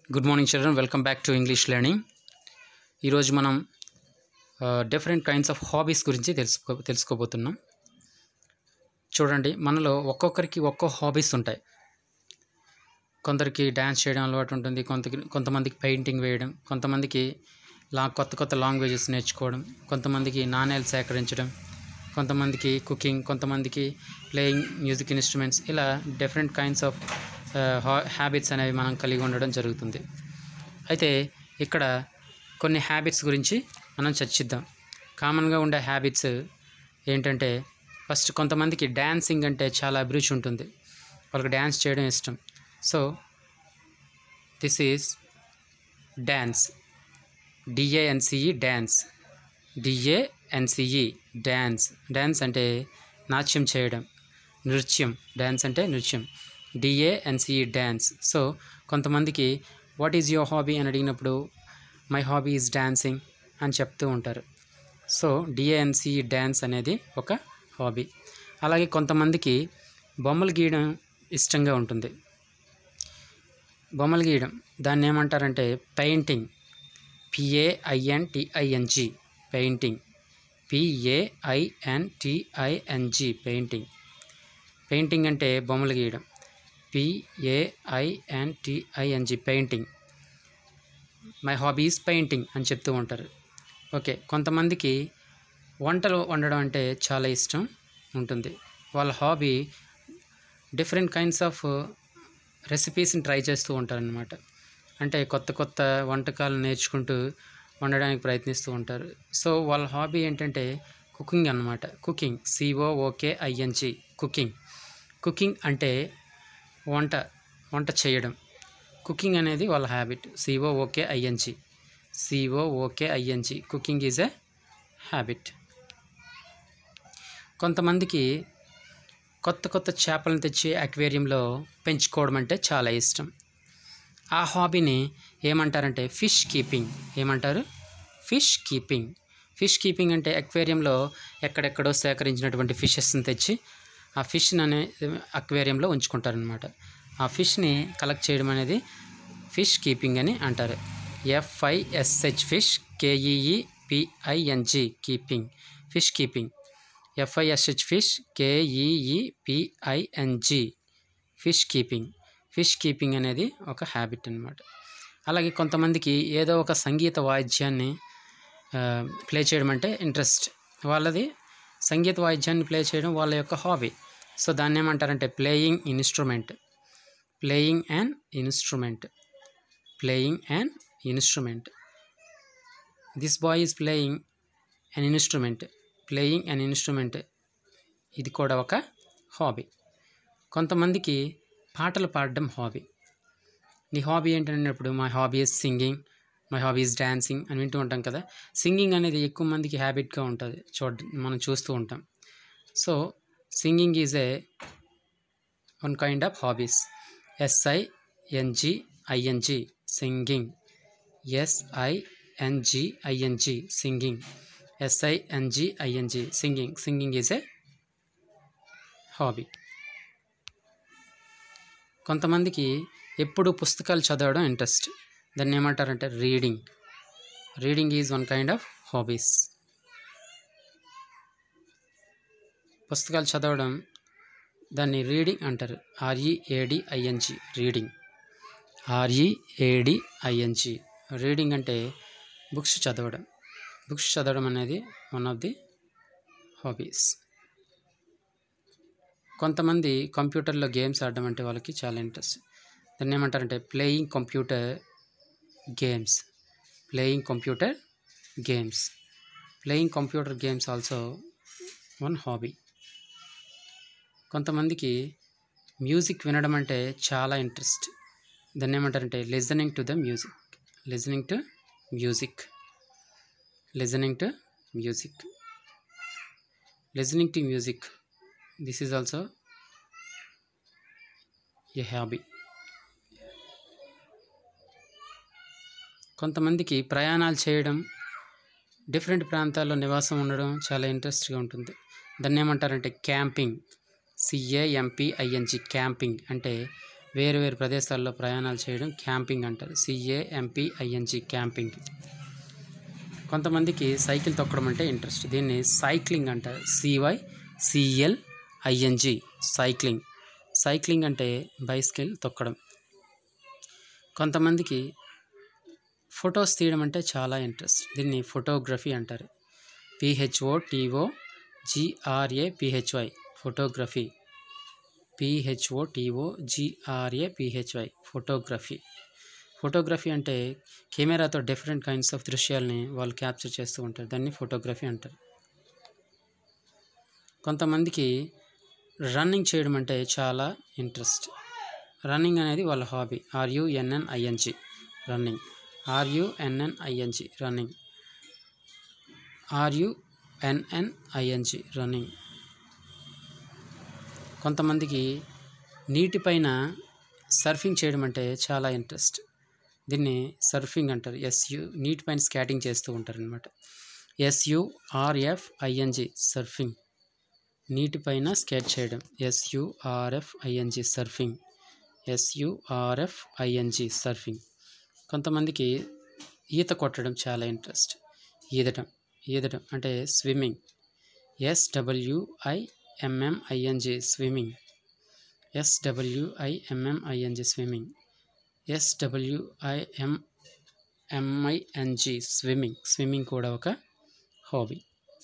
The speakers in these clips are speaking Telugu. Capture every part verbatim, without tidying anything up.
Good morning children, welcome back to English learning. ఈ రోజు మనం డిఫరెంట్ కైండ్స్ ఆఫ్ హాబీస్ గురించి తెలుసుకో తెలుసుకోబోతున్నాం. చూడండి, మనలో ఒక్కొక్కరికి ఒక్కో హాబీస్ ఉంటాయి. కొందరికి డ్యాన్స్ చేయడం అలవాటు ఉంటుంది, కొంత కొంతమందికి పెయింటింగ్ వేయడం, కొంతమందికి లా కొత్త కొత్త లాంగ్వేజెస్ నేర్చుకోవడం, కొంతమందికి నాణేలు సేకరించడం, కొంతమందికి కుకింగ్, కొంతమందికి ప్లేయింగ్ మ్యూజిక్ ఇన్స్ట్రుమెంట్స్, ఇలా డిఫరెంట్ కైండ్స్ ఆఫ్ హ్యాబిట్స్ అనేవి మనం కలిగి ఉండడం జరుగుతుంది. అయితే ఇక్కడ కొన్ని హ్యాబిట్స్ గురించి మనం చర్చిద్దాం. కామన్గా ఉండే హ్యాబిట్స్ ఏంటంటే, ఫస్ట్ కొంతమందికి డ్యాన్సింగ్ అంటే చాలా అభిరుచి ఉంటుంది, వాళ్ళకి డ్యాన్స్ చేయడం ఇష్టం. So this is dance, D A N C E dance, D A N C E dance. Dance అంటే నాట్యం చేయడం, నృత్యం. డ్యాన్స్ అంటే నృత్యం, డిఏఎన్సిఈ డ్యాన్స్. సో కొంతమందికి వాట్ ఈజ్ యువర్ హాబీ అని అడిగినప్పుడు మై హాబీ ఈజ్ డాన్సింగ్ అని చెప్తూ ఉంటారు. సో డిఏఎన్సిఈ డ్యాన్స్ అనేది ఒక హాబీ. అలాగే కొంతమందికి బొమ్మలు గీయడం ఇష్టంగా ఉంటుంది. బొమ్మలు గీయడం దాన్ని ఏమంటారంటే పెయింటింగ్, పిఏఐఎన్టిఐఎన్జి పెయింటింగ్, పిఏఐఎన్టిఐఎన్జి పెయింటింగ్. పెయింటింగ్ అంటే బొమ్మలు గీయడం, పిఏఐఎన్టిఐఎన్జి painting. My hobby is painting అని చెప్తూ ఉంటారు. ఓకే, కొంతమందికి వంటలు వండడం అంటే చాలా ఇష్టం ఉంటుంది. వాళ్ళ హాబీ డిఫరెంట్ కైండ్స్ ఆఫ్ రెసిపీస్ని ట్రై చేస్తూ ఉంటారనమాట. అంటే కొత్త కొత్త వంటకాలు నేర్చుకుంటూ వండడానికి ప్రయత్నిస్తూ ఉంటారు. సో వాళ్ళ హాబీ ఏంటంటే కుకింగ్ అన్నమాట. Cooking, సిఓఓకేఐఎన్జి cooking. కుకింగ్ అంటే వంట వంట చేయడం. కుకింగ్ అనేది వాళ్ళ habit, సిఓఓకేఐఎన్జి సిఓఓకేఐఎన్జి cooking is a habit. కొంతమందికి కొత్త కొత్త చేపలను తెచ్చి అక్వేరియంలో పెంచుకోవడం అంటే చాలా ఇష్టం. ఆ హాబీని ఏమంటారంటే ఫిష్ కీపింగ్. ఏమంటారు? Fish keeping. ఫిష్ కీపింగ్ అంటే అక్వేరియంలో ఎక్కడెక్కడో సేకరించినటువంటి ఫిషెస్ని తెచ్చి ఆ ఫిష్ని అనే అక్వేరియంలో ఉంచుకుంటారనమాట. ఆ ఫిష్ని కలెక్ట్ చేయడం అనేది ఫిష్ కీపింగ్ అని అంటారు. FISH fish, కేఈఈపిఐఎన్జి keeping, fish keeping. FISH fish, కేఈఈపిఐఎన్జి fish keeping. Fish keeping అనేది ఒక హ్యాబిట్ అనమాట. అలాగే కొంతమందికి ఏదో ఒక సంగీత వాయిద్యాన్ని ప్లే చేయడం అంటే ఇంట్రెస్ట్. వాళ్ళది సంగీత వాయిద్యాన్ని ప్లే చేయడం వాళ్ళ యొక్క హాబీ. సో దాన్ని ఏమంటారంటే playing instrument. Playing and instrument playing and instrument this boy is playing an instrument. Playing and instrument ఇది కూడా ఒక హాబీ. కొంతమందికి పాటలు పాడడం హాబీ. నీ హాబీ ఏంటన్నప్పుడు my hobby is singing, my hobby is dancing అని వింటూ ఉంటాం కదా. సింగింగ్ అనేది ఎక్కువ మందికి హ్యాబిట్గా ఉంటుంది, చూడ మనం చూస్తూ ఉంటాం. So singing is a one kind of hobbies. ఎస్ఐఎన్జిఐఎన్జి singing, ఎస్ఐఎన్జిఐఎన్జి singing, ఎస్ఐఎన్జిఐఎన్జి singing. Singing is a hobby. కొంతమందికి ఎప్పుడు పుస్తకాలు చదవడం ఇంట్రెస్ట్. దాన్ని ఏమంటారంటే reading. Reading is one kind of hobbies. పుస్తకాలు చదవడం దాన్ని రీడింగ్ అంటారు. ఆర్ఈఏడిఐఎన్జి రీడింగ్, ఆర్ఈఏడిఐఎన్జి రీడింగ్ అంటే బుక్స్ చదవడం. బుక్స్ చదవడం అనేది వన్ ఆఫ్ ది హాబీస్. కొంతమంది కంప్యూటర్లో గేమ్స్ ఆడడం అంటే వాళ్ళకి చాలా ఇంట్రెస్ట్. దాన్ని ఏమంటారంటే playing computer games. Playing computer games playing computer games also one hobby. కొంతమందికి మ్యూజిక్ వినడం అంటే చాలా ఇంట్రెస్ట్. దాన్ని ఏమంటారంటే listening to the music. Listening to music listening to music listening to music this is also a hobby. కొంతమందికి ప్రయాణాలు చేయడం, డిఫరెంట్ ప్రాంతాల్లో నివాసం ఉండడం చాలా ఇంట్రెస్ట్గా ఉంటుంది. దాన్ని ఏమంటారంటే క్యాంపింగ్. సిఏఎంపిఐఎన్జి క్యాంపింగ్ అంటే వేరు వేరు ప్రదేశాల్లో ప్రయాణాలు చేయడం క్యాంపింగ్ అంటారు. సిఏఎంపిఐఎన్జి క్యాంపింగ్. కొంతమందికి సైకిల్ తొక్కడం అంటే ఇంట్రెస్ట్. దీన్ని సైక్లింగ్ అంటారు. C Y C L I N G cycling. సైక్లింగ్ అంటే బైసికల్ తొక్కడం. కొంతమందికి ఫొటోస్ తీయడం అంటే చాలా ఇంట్రెస్ట్. దీన్ని ఫోటోగ్రఫీ అంటారు. P H O T O G R A P H Y photography. P H O T O G R A P H Y photography. Photography అంటే కెమెరాతో డిఫరెంట్ కైండ్స్ ఆఫ్ దృశ్యాలని వాళ్ళు క్యాప్చర్ చేస్తూ ఉంటారు. దాన్ని ఫోటోగ్రఫీ అంటారు. కొంతమందికి రన్నింగ్ చేయడం అంటే చాలా ఇంట్రెస్ట్. రన్నింగ్ అనేది వాళ్ళ హాబీ. ఆర్యుఎన్ఎన్ఐఎన్జి రన్నింగ్. ఆర్యుఎన్ఎన్ఐఎన్జి రన్నింగ్. ఆర్యుఎన్ఎన్ఐఎన్జి రన్నింగ్. కొంతమందికి నీటిపైన సర్ఫింగ్ చేయడం అంటే చాలా ఇంట్రెస్ట్. దీన్ని సర్ఫింగ్ అంటారు. ఎస్యు నీటిపైన స్కేటింగ్ చేస్తూ ఉంటారు అనమాట. ఎస్యుఆర్ఎఫ్ఐఎన్జి సర్ఫింగ్. నీటిపైన స్కేట్ చేయడం. ఎస్యుఆర్ఎఫ్ఐఎన్జి సర్ఫింగ్. ఎస్యుఆర్ఎఫ్ఐఎన్జి సర్ఫింగ్. కొంతమందికి ఈత కొట్టడం చాలా ఇంట్రెస్ట్. ఈదటం ఈదటం అంటే swimming. ఎస్డబ్ల్యూఐఎంఎంఐఎన్జి swimming. ఎస్డబ్ల్యూఐఎంఎంఐఎన్జి swimming. ఎస్డబ్ల్యూఐఎంఎంఐఎన్జి swimming. Swimming కూడా ఒక హాబీ.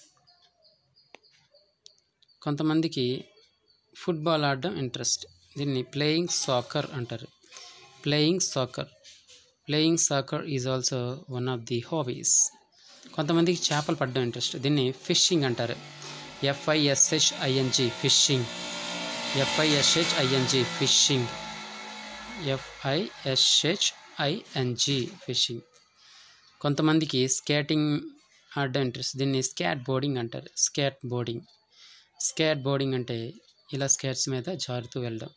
కొంతమందికి ఫుట్బాల్ ఆడడం ఇంట్రెస్ట్. దీన్ని ప్లేయింగ్ సాకర్ అంటారు. Playing soccer. Playing soccer is also one of the hobbies. కొంతమందికి చేపలు పడడం ఇంట్రెస్ట్. దీన్ని ఫిషింగ్ అంటారు. ఎఫ్ఐఎస్హెచ్ఐఎన్జి ఫిషింగ్. ఎఫ్ఐఎస్హెచ్ఐఎన్జి ఫిషింగ్. ఎఫ్ఐఎస్హెచ్ఐఎన్జి ఫిషింగ్. కొంతమందికి స్కేటింగ్ ఆడడం ఇంట్రెస్ట్. దీన్ని స్కేట్ బోర్డింగ్ అంటారు. Skate boarding. స్కేట్ బోర్డింగ్ అంటే ఇలా స్కేట్స్ మీద జారుతూ వెళ్ళడం.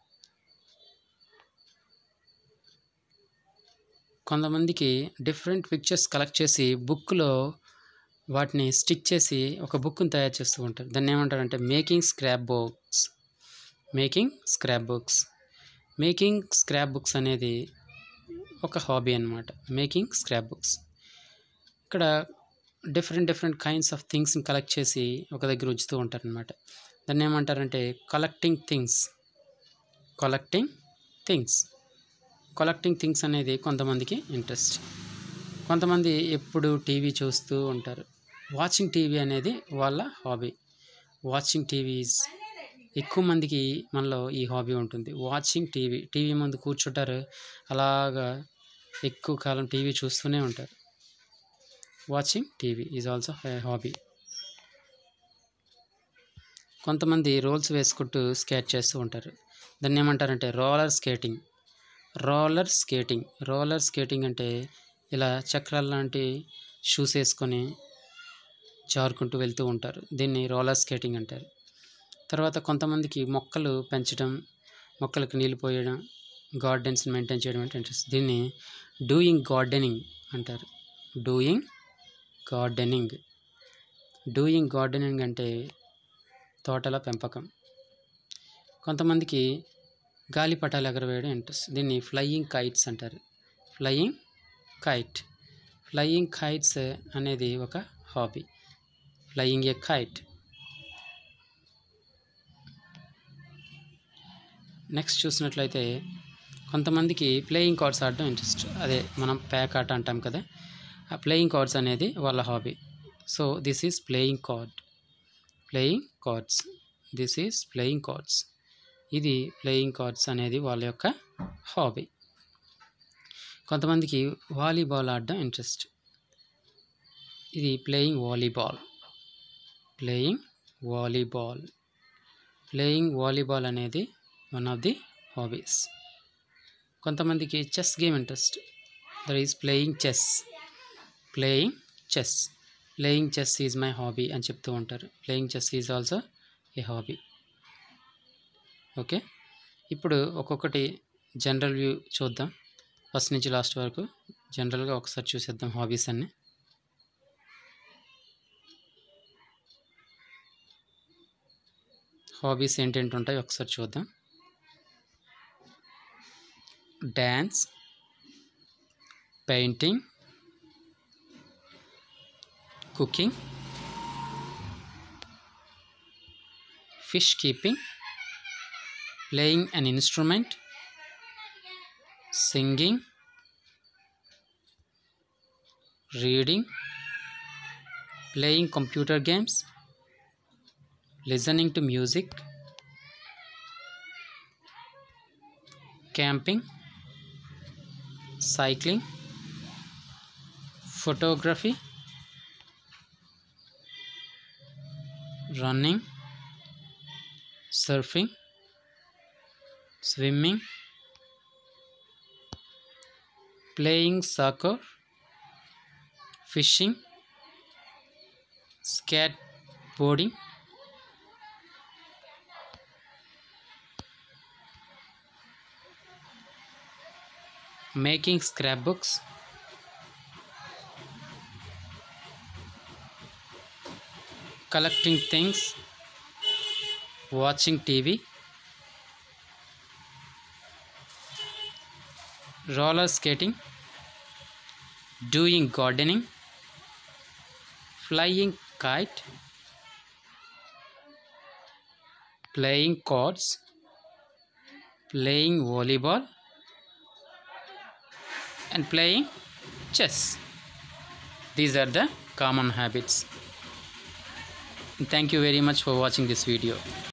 కొంతమందికి డిఫరెంట్ పిక్చర్స్ కలెక్ట్ చేసి బుక్లో వాటిని స్టిక్ చేసి ఒక బుక్ని తయారు చేస్తూ ఉంటారు. దాన్ని ఏమంటారంటే making scrap books. Making scrap books. Making scrap books అనేది ఒక హాబీ అన్నమాట. Making scrap books. ఇక్కడ డిఫరెంట్ డిఫరెంట్ కైండ్స్ ఆఫ్ థింగ్స్ని కలెక్ట్ చేసి ఒక దగ్గర ఉంచుతూ ఉంటారు అనమాట. దాన్ని ఏమంటారంటే collecting things. Collecting things. Collecting things అనేది కొంతమందికి ఇంట్రెస్ట్. కొంతమంది ఎప్పుడు టీవీ చూస్తూ ఉంటారు. వాచింగ్ టీవీ అనేది వాళ్ళ హాబీ. వాచింగ్ టీవీస్ ఎక్కువ మందికి మనలో ఈ హాబీ ఉంటుంది. Watching TV. టీవీ ముందు కూర్చుంటారు, అలాగా ఎక్కువ కాలం టీవీ చూస్తూనే ఉంటారు. Watching TV is also a hobby. కొంతమంది రోల్స్ వేసుకుంటూ స్కేట్ చేస్తూ ఉంటారు. దాన్ని ఏమంటారంటే roller skating. Roller skating. Roller skating అంటే ఇలా చక్రాల లాంటి షూస్ వేసుకొని జారుకుంటూ వెళ్తూ ఉంటారు. దీన్ని రోలర్ స్కేటింగ్ అంటారు. తర్వాత కొంతమందికి మొక్కలు పెంచడం, మొక్కలకు నీళ్ళు పోయడం, గార్డెన్స్ని మెయింటైన్ చేయడం అంటే ఇంట్రెస్ట్. దీన్ని డూయింగ్ గార్డెనింగ్ అంటారు. Doing gardening. డూయింగ్ గార్డెనింగ్ అంటే తోటల పెంపకం. కొంతమందికి గాలిపటాలు ఎగరవేయడం ఇంట్రెస్ట్. దీన్ని ఫ్లయింగ్ కైట్స్ అంటారు. Flying kite. ఫ్లయింగ్ కైట్స్ అనేది ఒక hobby. Flying a kite. Next చూసినట్లయితే కొంతమందికి ప్లేయింగ్ కార్డ్స్ ఆడడం ఇంట్రెస్ట్. అదే మనం ప్యాక్ ఆట అంటాం కదా, ఆ ప్లేయింగ్ కార్డ్స్ అనేది వాళ్ళ hobby. So this is playing card. Playing cards. This is playing cards. ఇది ప్లేయింగ్ కార్డ్స్ అనేది వాళ్ళ యొక్క హాబీ. కొంతమందికి వాలీబాల్ ఆడడం ఇంట్రెస్ట్. ఇది playing volleyball. Playing volleyball. Playing volleyball అనేది వన్ ఆఫ్ ది హాబీస్. కొంతమందికి chess game interest. That is playing chess. Playing chess. Playing chess is my hobby అని చెప్తూ ఉంటారు. Playing chess is also a hobby. Okay, ఇప్పుడు ఒక్కొక్కటి జనరల్ వ్యూ చూద్దాం. ఫస్ట్ నుంచి లాస్ట్ వరకు జనరల్గా ఒకసారి చూసేద్దాం హాబీస్ అన్ని. హాబీస్ ఏంటేంటి ఉంటాయి ఒకసారి చూద్దాం. dance, painting, cooking, fish keeping, playing an instrument, singing, reading, playing computer games, listening to music, camping, cycling, photography, running, surfing, swimming, playing soccer, fishing, skateboarding, making scrapbooks, collecting things, watching T V, roller skating, doing gardening, flying kite, playing cards, playing volleyball, and playing chess. These are the common habits. Thank you very much for watching this video.